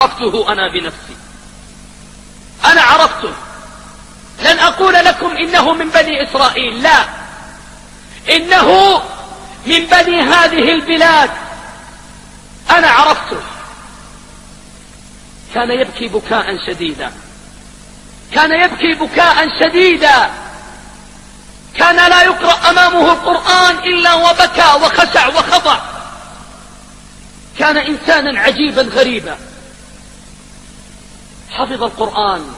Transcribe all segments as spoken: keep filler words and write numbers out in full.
عرفته أنا بنفسي، أنا عرفته. لن أقول لكم إنه من بني إسرائيل، لا، إنه من بني هذه البلاد، أنا عرفته. كان يبكي بكاء شديدا، كان يبكي بكاء شديدا، كان لا يقرأ أمامه القرآن إلا وبكى وخشع وخضع. كان إنسانا عجيبا غريبا، حفظ القرآن،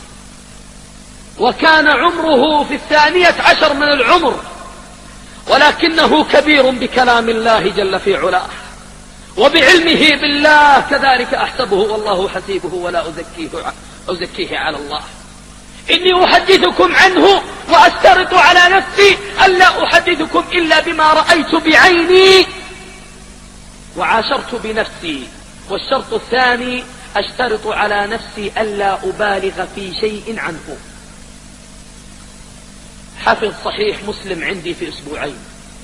وكان عمره في الثانية عشر من العمر، ولكنه كبير بكلام الله جل في علاه وبعلمه بالله، كذلك أحسبه والله حسيبه ولا أزكيه, أزكيه على الله. إني أحدثكم عنه وأشترط على نفسي ألا أحدثكم إلا بما رأيت بعيني وعاشرت بنفسي. والشرط الثاني أشترط على نفسي ألا أبالغ في شيء عنه. حفظ صحيح مسلم عندي في أسبوعين،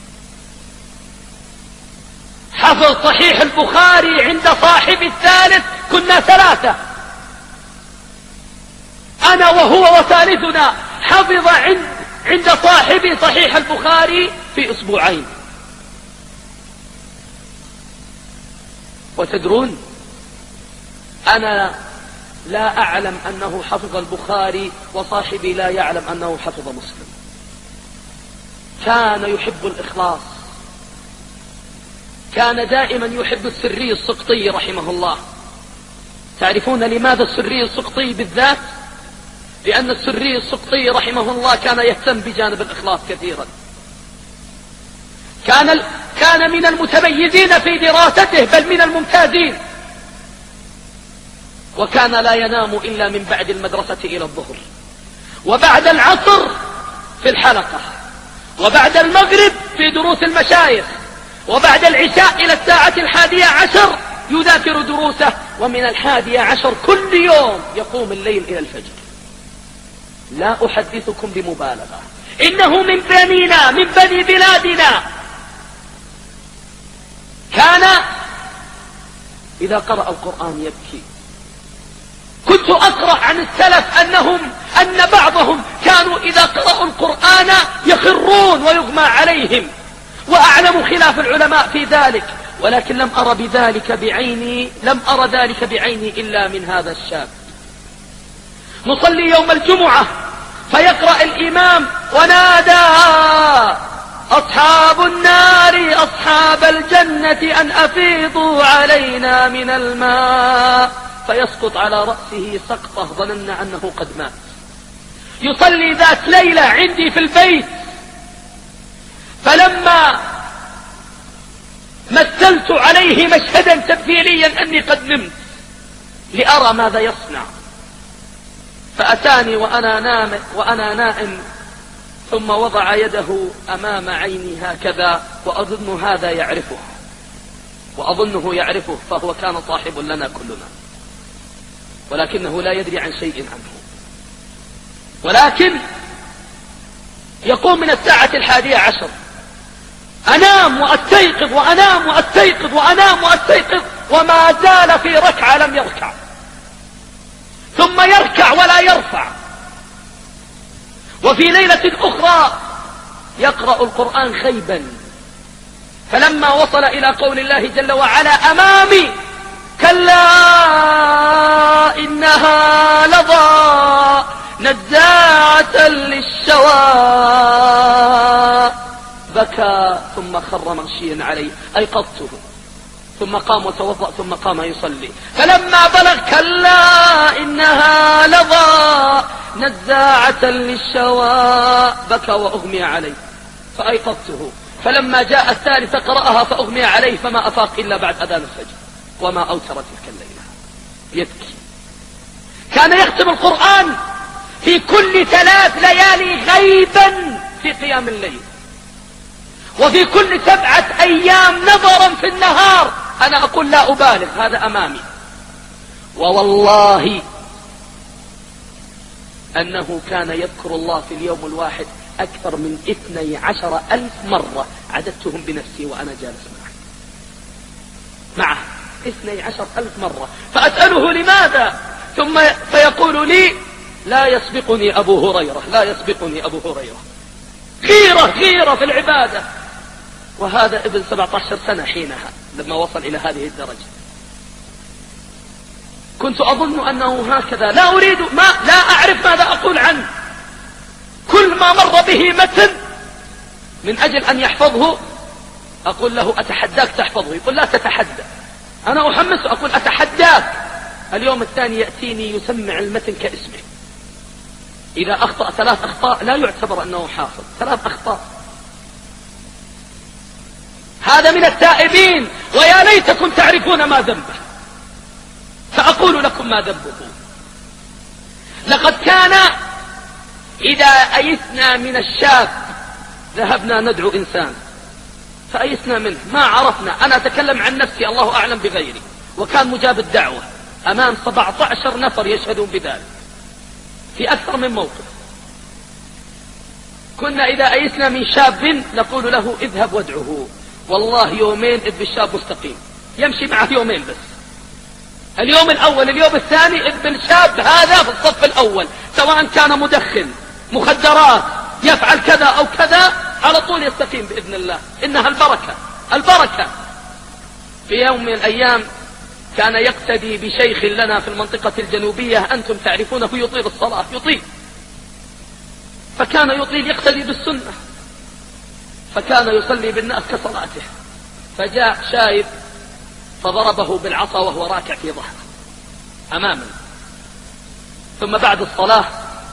حفظ صحيح البخاري عند صاحب الثالث، كنا ثلاثة، أنا وهو وثالثنا، حفظ عند, عند صاحب صحيح البخاري في أسبوعين. وتدرون أنا لا أعلم أنه حفظ البخاري وصاحبي لا يعلم أنه حفظ مسلم. كان يحب الإخلاص، كان دائما يحب السري السقطي رحمه الله. تعرفون لماذا السري السقطي بالذات؟ لأن السري السقطي رحمه الله كان يهتم بجانب الإخلاص كثيرا، كان, كان من المتميزين في دراسته، بل من الممتازين، وكان لا ينام إلا من بعد المدرسة إلى الظهر، وبعد العصر في الحلقة، وبعد المغرب في دروس المشايخ، وبعد العشاء إلى الساعة الحادية عشر يذاكر دروسه، ومن الحادية عشر كل يوم يقوم الليل إلى الفجر. لا أحدثكم بمبالغة، إنه من بنينا، من بني بلادنا. كان إذا قرأ القرآن يبكي. كنت أقرأ عن السلف أنهم أن بعضهم كانوا إذا قرأوا القرآن يخرون ويغمى عليهم، وأعلم خلاف العلماء في ذلك، ولكن لم أرى بذلك بعيني، لم أرى ذلك بعيني إلا من هذا الشاب. نصلي يوم الجمعة فيقرأ الإمام: ونادى أصحاب النار أصحاب الجنة أن أفيضوا علينا من الماء، فيسقط على رأسه سقطة ظننا أنه قد مات. يصلي ذات ليلة عندي في البيت، فلما مثلت عليه مشهدا تمثيليا أني قد نمت لأرى ماذا يصنع، فأتاني وأنا نام وأنا نائم، ثم وضع يده أمام عيني هكذا، وأظن هذا يعرفه، وأظنه يعرفه، فهو كان صاحب لنا كلنا، ولكنه لا يدري عن شيء عنه. ولكن يقوم من الساعة الحادية عشر، أنام وأستيقظ وأنام وأستيقظ وأنام وأستيقظ، وما زال في ركعة لم يركع، ثم يركع ولا يرفع. وفي ليلة أخرى يقرأ القرآن خيبا، فلما وصل إلى قول الله جل وعلا: أمامي كلا إنها لظى نزاعة للشوى، بكى ثم خر مغشيا عليه، أيقظته، ثم قام وتوضأ ثم قام يصلي. فلما بلغ كلا إنها لظى نزاعة للشوى، بكى وأغمي عليه، فأيقظته. فلما جاء الثالث قرأها فأغمي عليه، فما أفاق إلا بعد أذان الفجر، وما أوتر تلك الليلة. يبكي. كان يختم القرآن في كل ثلاث ليالي غيبا في قيام الليل، وفي كل سبعة أيام نظرا في النهار. أنا أقول لا أبالغ، هذا أمامي. ووالله أنه كان يذكر الله في اليوم الواحد أكثر من اثني عشر ألف مرة، عددتهم بنفسي وأنا جالس معه معه اثني عشر ألف مرة. فأسأله لماذا؟ ثم فيقول لي لا يسبقني أبو هريرة، لا يسبقني أبو هريرة. غيرة غيرة في العبادة. وهذا ابن سبعة عشر سنة حينها لما وصل إلى هذه الدرجة. كنت أظن أنه هكذا، لا أريد ما لا أعرف ماذا أقول عنه. كل ما مر به متن من أجل أن يحفظه أقول له أتحداك تحفظه، يقول لا تتحدى. أنا أحمسه أقول أتحداك. اليوم الثاني يأتيني يسمع المتن كاسمه. إذا أخطأ ثلاث أخطاء لا يعتبر أنه حافظ، ثلاث أخطاء. هذا من التائبين، ويا ليتكم تعرفون ما ذنبه. فأقول لكم ما ذنبه. لقد كان إذا أيسنا من الشاب ذهبنا ندعو إنسان فأيسنا منه ما عرفنا. أنا أتكلم عن نفسي، الله أعلم بغيري. وكان مجاب الدعوة أمام سبعة عشر نفر يشهدون بذلك في أكثر من موقف. كنا إذا أيسنا من شاب نقول له اذهب وادعه، والله يومين إذ بالشاب مستقيم، يمشي معه يومين بس. اليوم الأول اليوم الثاني إذ بالشاب هذا في الصف الأول، سواء كان مدخن مخدرات يفعل كذا أو كذا، على طول يستقيم بإذن الله. إنها البركة البركة. في يوم من الأيام كان يقتدي بشيخ لنا في المنطقة الجنوبية، أنتم تعرفونه، يطيل الصلاة يطيل، فكان يطيل يقتدي بالسنة، فكان يصلي بالناس كصلاته. فجاء شايب فضربه بالعصا وهو راكع في ظهره أمامنا. ثم بعد الصلاة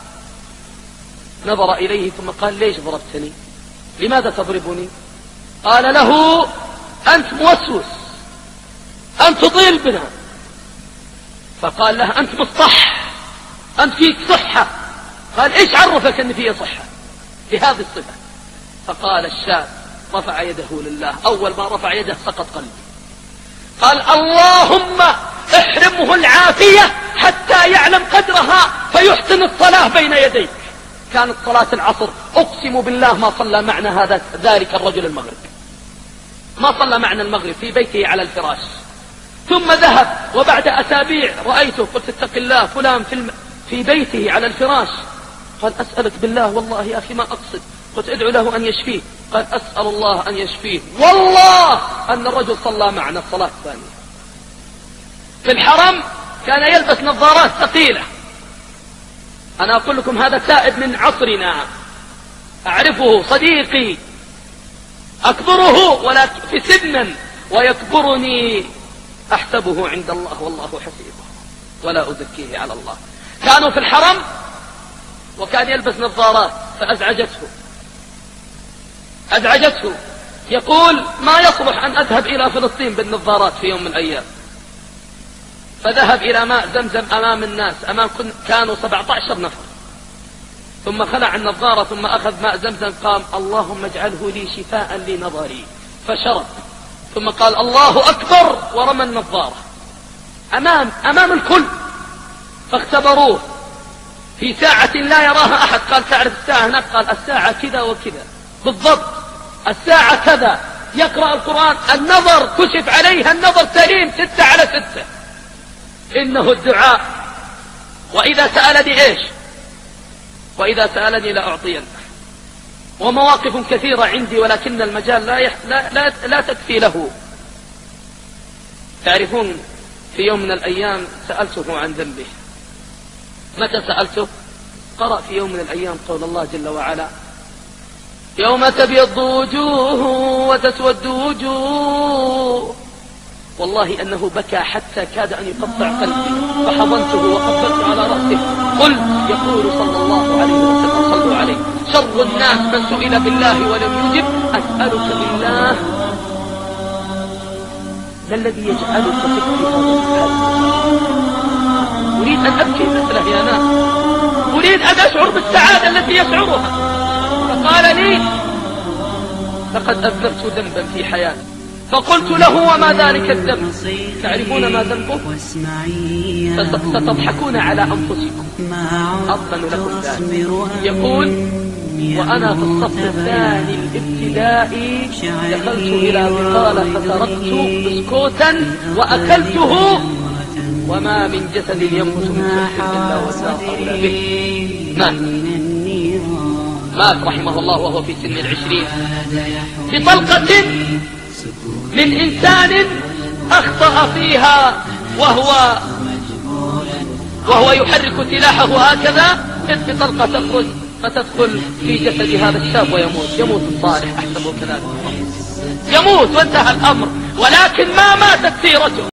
نظر إليه ثم قال ليش ضربتني؟ لماذا تضربني؟ قال له أنت موسوس، أنت تطيل بنا. فقال له أنت مصح، أنت فيك صحة. قال إيش عرفك أن فيه صحة بهذه الصفة؟ فقال الشاب رفع يده لله، أول ما رفع يده سقط قلبي. قال اللهم احرمه العافية حتى يعلم قدرها فيحسن الصلاة بين يديك. كانت صلاة العصر، أقسم بالله ما صلى معنا هذا ذلك الرجل المغرب، ما صلى معنا المغرب في بيته على الفراش. ثم ذهب وبعد أسابيع رأيته، قلت اتق الله فلان في, الم... في بيته على الفراش. قال أسألك بالله والله يا أخي ما أقصد. قلت ادعو له أن يشفيه. قال أسأل الله أن يشفيه، والله أن الرجل صلى معنا الصلاة الثانية. في الحرم كان يلبس نظارات ثقيلة. أنا أقول لكم هذا تائب من عصرنا، أعرفه صديقي، أكبره ولا في سنا ويكبرني، أحسبه عند الله والله حسيبه ولا أزكيه على الله. كانوا في الحرم وكان يلبس نظارات فأزعجته أزعجته يقول ما يصلح أن أذهب إلى فلسطين بالنظارات في يوم من الأيام. فذهب إلى ماء زمزم أمام الناس، أمام كانوا سبعة عشر نفر، ثم خلع النظارة ثم أخذ ماء زمزم، قام اللهم اجعله لي شفاء لنظري، فشرب، ثم قال الله أكبر ورمى النظارة أمام أمام الكل. فاختبروه في ساعة لا يراها أحد. قال تعرف الساعة هناك؟ قال الساعة كذا وكذا بالضبط، الساعة كذا. يقرأ القرآن، النظر كشف عليها، النظر سليم ستة على ستة. إنه الدعاء. وإذا سألني إيش؟ وإذا سألني لا أعطينه. ومواقف كثيرة عندي ولكن المجال لا, يح... لا, لا, لا تكفي له. تعرفون في يوم من الأيام سألته عن ذنبه. متى سألته؟ قرأ في يوم من الأيام قول الله جل وعلا يوم تبيض وجوه وتسود وجوه. والله أنه بكى حتى كاد أن يقطع قلبي، فحضنته وقبلت على رأسه. قل يقول صلى الله عليه وسلم صلوا عليه شر الناس من سئل بالله ولم يجب. أسألك بالله ما الذي يجعلك تكفي هذا الحال؟ أريد أن أبكي مثله يا ناس، أريد أن أشعر بالسعادة التي يشعرها. فقال لي لقد أذنبت ذنبا في حياتي. فقلت له وما ذلك الذنب؟ تعرفون ما ذنبه؟ ستضحكون على أنفسكم، أضمن لكم ذلك. يقول وأنا في الصف الثاني الابتدائي دخلت إلى بقالة فتركت بسكوتا وأكلته، وما من جسد ينبت من سلك إلا وساق أولى به. مات مات رحمه الله وهو في سن العشرين بطلقة من إنسان أخطأ فيها وهو وهو يحرك سلاحه هكذا، إذ بطلقة تخرج فتدخل في جسد هذا الشاب ويموت. يموت الصالح أحسبه كذلك، يموت وانتهى الأمر، ولكن ما ماتت سيرته.